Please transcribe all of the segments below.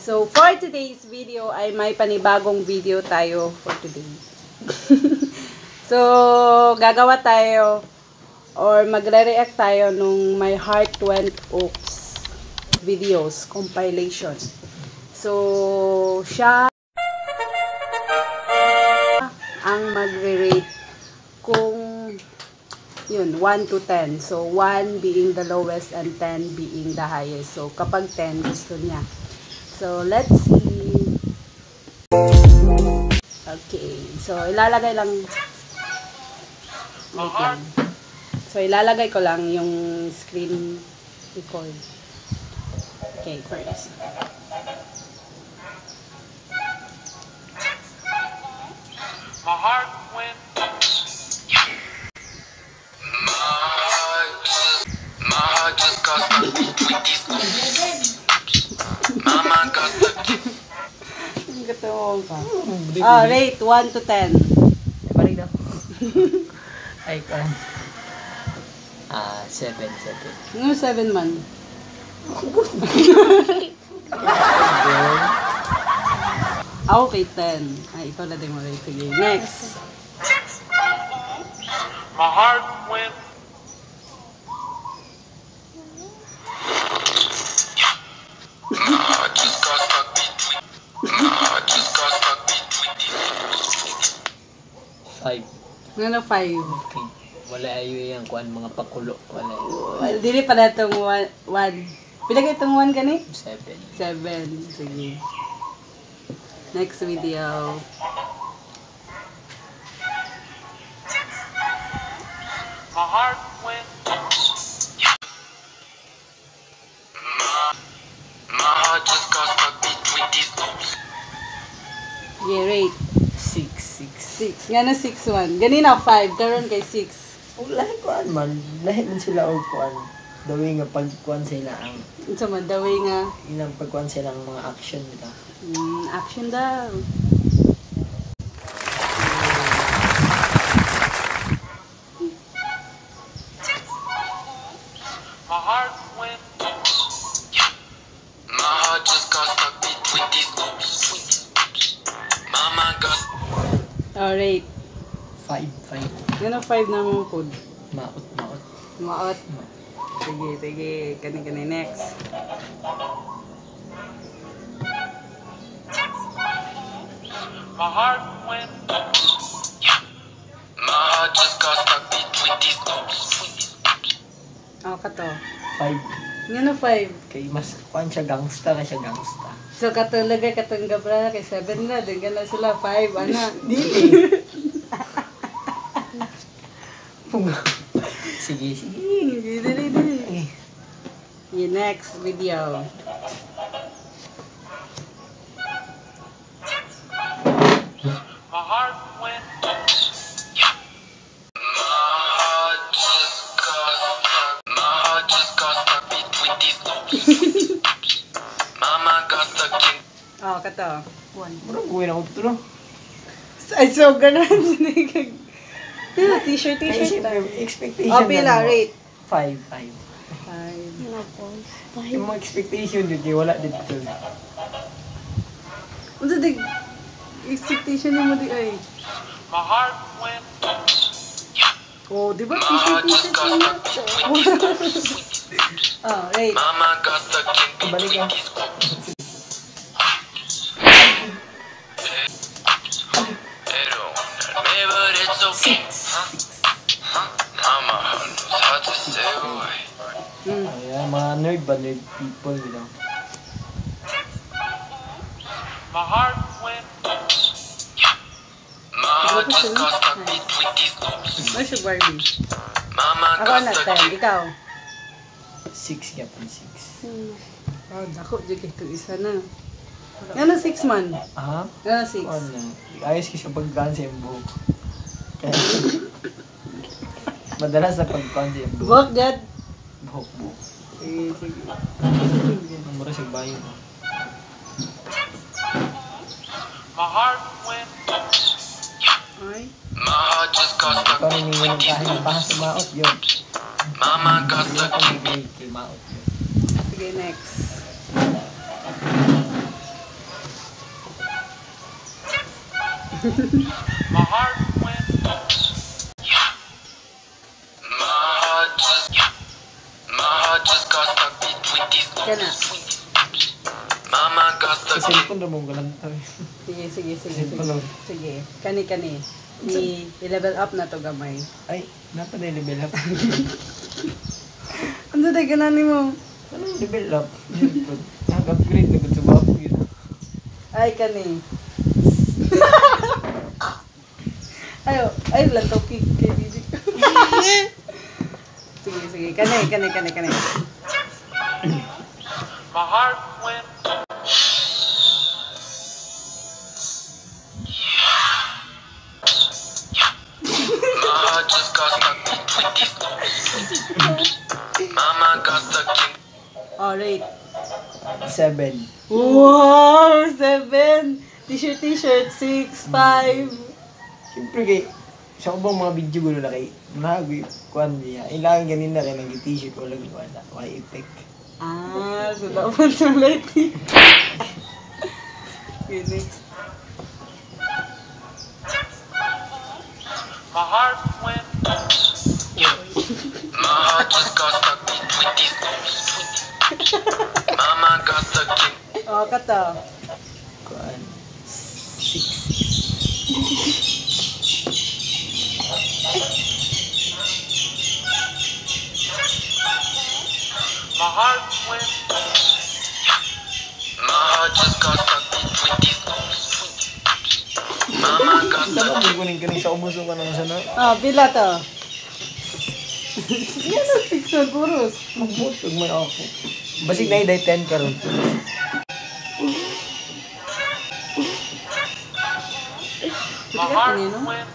So, for today's video ay may panibagong video tayo for today. So, gagawa tayo or magre-react tayo nung My Heart Went Oops videos compilation. So, siya ang magre-rate kung yun, 1 to 10. So, 1 being the lowest and 10 being the highest. So, kapag 10 gusto niya. So, let's see. Okay. So, ilalagay lang. Wait lang. So, ilalagay ko lang yung screen record. Okay, first. My heart went. My heart just got stuck with these oops. Mama got stuck. Ang gataw ka. Rate 1 to 10. Balik daw. Ay, 7. Ano 7 man? Okay, 10. Ay, ikaw na din mo rate. Sige, next. My heart went. My heart just got stuck between. My heart just got stuck between these. 5. Ano 5? Okay. Wala ayo yung kuan mga pakulo. Wala ayo. Dili pa na itong 1. Pinagay itong 1 gani? 7. 7. Sige. Next video. My heart went. My heart just got stuck between these oops. Yeah, rate 6. 6. Nga na 6-1. Ganina 5. Karon kay 6. Lahi kuan man. Lahi man sila og kuan. Dawi nga pagkuan sila ang Unsa man daway nga ilang pagkuan sila ang mga action nila. action daw. My heart went. My heart just got stuck between these oops. Mama got. Rate. 5. Ano 5 na mo pod? Maot. Maot. Sige. Kani next. My heart went. My heart just got stuck between these oops. Kato. 5. Ngano 5? Kay mas kuan siya gangsta na siya gangsta. So katulagay katong gabra kay 7 na din na sila 5 ana. Dili. Sige. Dili. Yung next video. My heart went. My heart just got stuck between these oops. Mama got stuck in. Kato. 1. Bro, kuwi na ko to. Ay, so ganan. T-shirt Kay tayo. expectation. Pila, rate. 5. 5. Yung mga expectation dito, wala dito. Unsa dig expectation mo di ay? My heart went. Di ba My heart just t-shirt got mo? stuck between these oops. Rate. Mama got stuck in Balik between ka. these oops. Pero never it's okay. Mama knows how to stay away. Ayan, mga nerd people, you know. My heart went. My heart just got stuck between these oops. Ano siya Barbie? Mama Ako got na stuck 10. in. Ikaw? 6 yapon 6. Dako dyan ito isa na. Ano 6 man? Ah? Ano 6? Ano? Ayos kasi pagkaan sa yung buhok. Kaya, madalas sa pagkaan sa yung buhok. Buhok dyan? Buhok. Sige. Ang mura sa bayo. My heart went. Ay. My heart just got stuck Ikaw rin yung between these kahit oops. bahas sa maot yun. Mama got stuck Ikaw in. may maot yun. Sige, next. My heart went. My heart just got stuck between these. Kana. Mama got Sa stuck. cellphone na mong galanta. Sige, sige, sige, sige. Ano? Sige. Kani. I-level up na to gamay. Ay, napa na yung level up. Ano tayo ganani mo? Ano yung level up? Nag-upgrade na kung sa babo yun. Ay, kani. Ay, lang to kay Bibi. Sige. Kani. My heart went. My heart just got stuck between these. Mama got stuck in. Oh, rate. 7. Wow! 7! T-shirt, 6, 5. Siyempre kay, sa ubang mga video gulo na kay, nagawin kuhan niya. Ilangan ganin na rin ng t-shirt o lagi wala. May effect. Ah, so dapat na lighting. Okay, next. My heart went. My heart just got stuck between these. Mama got stuck in. Oh, kato. Kuhan. 6. My heart went. My heart just got stuck between these. Mama got Ang stuck. mo kunin ka rin sa umusong ka naman sana. Oh, pila to. Yan ang picture, puros. Magbutog man ako. Basig na iday 10 ka ron. My heart went.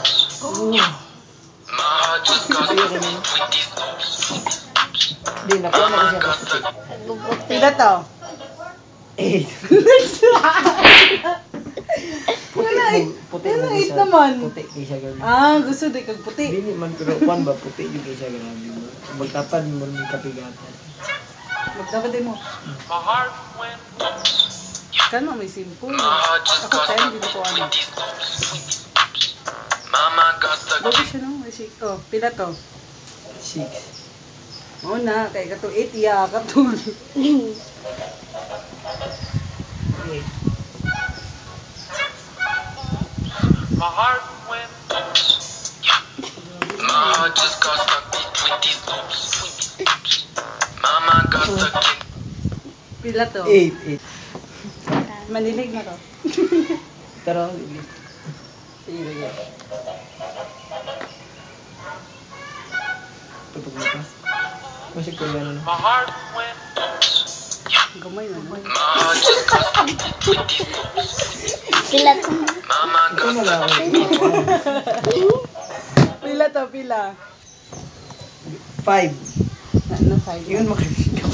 My heart just got stuck between these. Hindi, nakuha na ko Mama siya got kasi. stuck. Pila to. 8. Puti Pero na 8 siya. naman. Puti kay siya gano'n. Ah, gusto di kag puti. Dili man pero kuan ba puti yung kay siya gano'n. Magtapad mo ng kapigatan. Magdapat din mo. My heart went. Kano may simple. My heart just Ako got 10, stuck hindi ko ano. between these. Mama got stuck. Bago siya no? May si- Oh, pila to. 6. Oo na, kay kato 8 iya, kato. My heart went. My heart just got stuck between these. Mama got stuck in. Pila to. 8. Manilig na to. Pero, Sige, sige. tutok mo ka. Masig ko gano'n. My heart went. Gamay na. My heart just got stuck between these. Mama Ito got na stuck. lang. Pila to, pila. 5. Na 5. Yun makikita.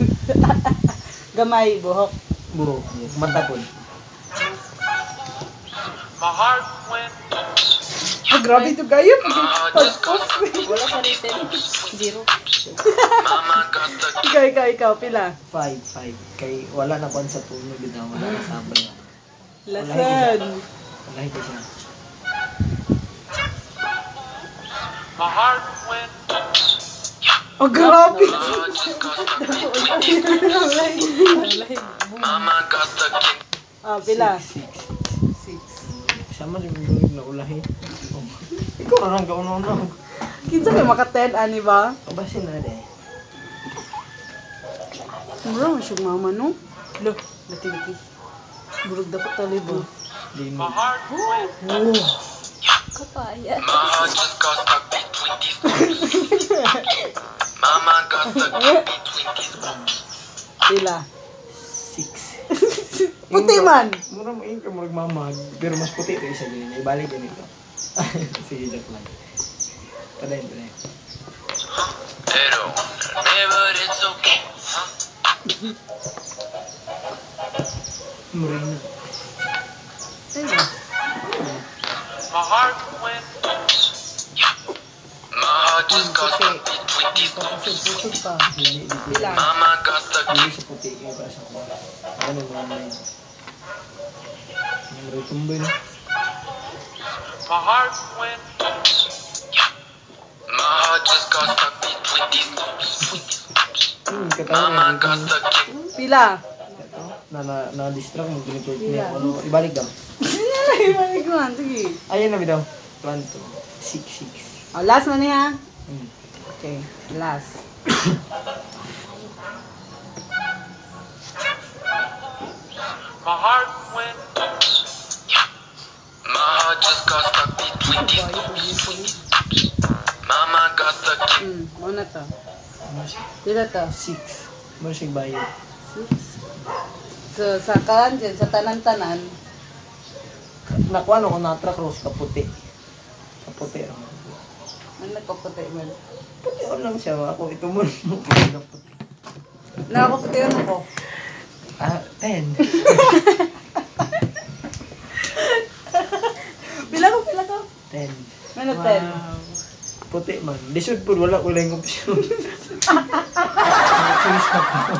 Gamay, buhok. Buro. Mata po. My heart went. Ah, grabe to gayo. My heart just got stuck. Wala sa written. 0. Mama got stuck. Ikaw, pila. 5. Kay wala na pa sa puno. Bitaw wala na sabay. Lasan. Wala ito siya. My heart went. Oh, grabe. My heart just got stuck between these. Mama got stuck in. Ah, pila. 6. 6. Sama sa mga na ulahin. Oh. Ikaw na lang kauna-una. Kinsa may maka 10 ani ba? Kabasin na rin. Mura mo siyang mama no? Lo, lati-lati. Burog dapat tali ba? Dino. My heart went. Oh. Kapaya. My heart just got stuck between these. Mama got stuck between these. Pila. 6. Puti man. Mura mo yung kamurag mamag. Pero mas puti ito isa din. Ibalik ganito. Sige, joke lang. Padayin. Pero never it's okay. Huh? Muring na. Ayun. My heart went. My heart just got stuck between these. Pusog pa. Hindi. Pila. Mama got stuck. Hindi sa puti. Yung para sa kuha. Ano mga may. Muring tumboy na. My heart went. My heart just got stuck between these loops. Katawan Mama na. got stuck in. Pila. Na-distract mo. Ganito. Ano, ibalik daw. Ibalik mo. Sige. Ayun na bitaw. 1, 2, 6, 6. Oh, last na niya. Hmm. Okay, last. My heart went. My heart just got stuck between these loops. Mama got stuck in. Ano to? Pila to? 6. Mo siya bayo. 6. So, sa kalan dyan, sa tanan-tanan, Nakuha no ko na-track rose kaputi. Kaputi. ano nagkaputi mo? Puti lang siya. Ako ito mo. Kaputi. Nakaputi ano ko? 10. Pila ko? 10. Ano 10? Puti man. Lisod po, wala ko lang opsyon. Choice na po.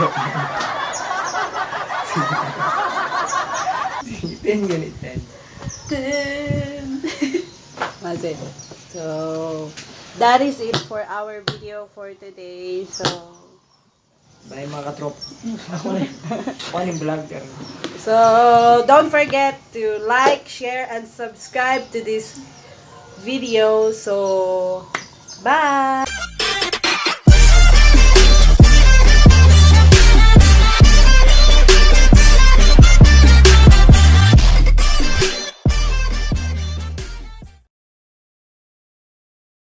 10 ganit 10. 10. That's it. So, that is it for our video for today. So, Bye mga katrop. Ako na yung vlogger. so don't forget to like, share, and subscribe to this video. So, bye!